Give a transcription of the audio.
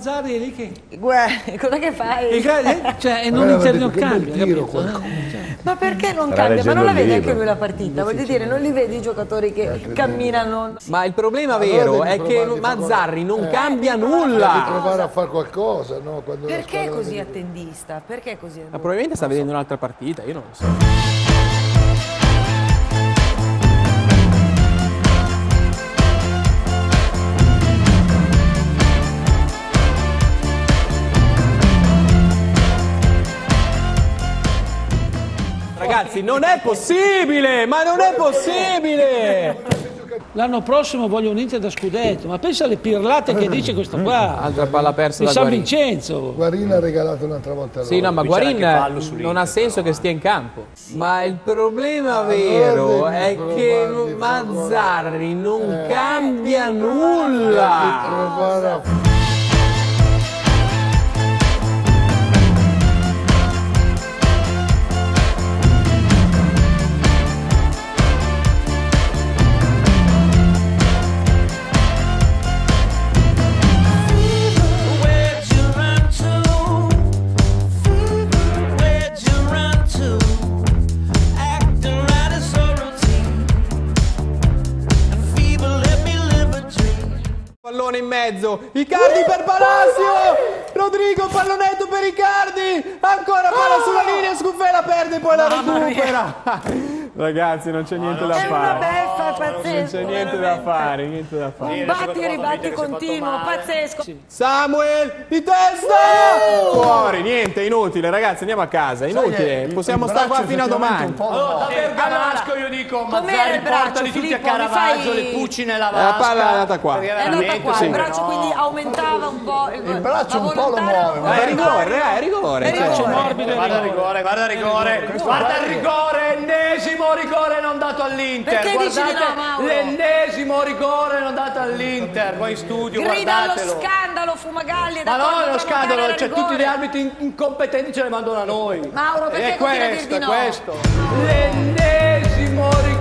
Mazzarri è lì che... Cosa che fai? Cioè, non intercambia, capito? Ma perché non cambia? Ma non la vede anche lui la partita? Voglio dire, non li vedi i giocatori che camminano? Ma il problema vero è che Mazzarri non cambia nulla. Devi provare a fare qualcosa, no? Perché è così attendista? Perché è così? Ma probabilmente sta vedendo un'altra partita, io non lo so. Ragazzi, non è possibile! Ma non è possibile! L'anno prossimo voglio un Inter da scudetto, ma pensa alle pirlate che dice questo qua. Altra palla persa di da San Guarin. Vincenzo. Guarin ha regalato un'altra volta a Sì, no, ma Guarin non ha senso che stia in campo. Ma il problema vero è che Mazzarri non cambia nulla. Pallone in mezzo, Icardi per Palacio, Rodrigo, pallonetto per Icardi, ancora palla sulla linea, Scuffera perde, poi la recupera. Ragazzi, non c'è niente da È una fare. beffa pazzesca. Non c'è niente da fare, niente da fare. Un batti e ribatti continuo, pazzesco. Samuel di testa! Fuori, niente, inutile, ragazzi, andiamo a casa, inutile. Possiamo stare qua fino a domani. Da Bergamasco io dico, Mazzarri portali tutti a Filippo, Caravaggio, le pucci nella vasca. La palla è andata qua. È andata qua, il braccio quindi aumentava un po'. Il braccio un po' lo muove. È rigore, è rigore. Braccio morbido. Guarda il rigore, guarda il rigore, guarda il rigore, ennesimo rigore non dato all'Inter. Perché dici di no, Mauro? L'ennesimo rigore non dato all'Inter. Poi in studio, Grida allo guardatelo. scandalo, Fumagalli. Ma no, è lo scandalo, cioè tutti gli arbitri incompetenti ce le mandano a noi. Mauro, perché è continui a dir questo, di è no? questo. L'ennesimo rigore.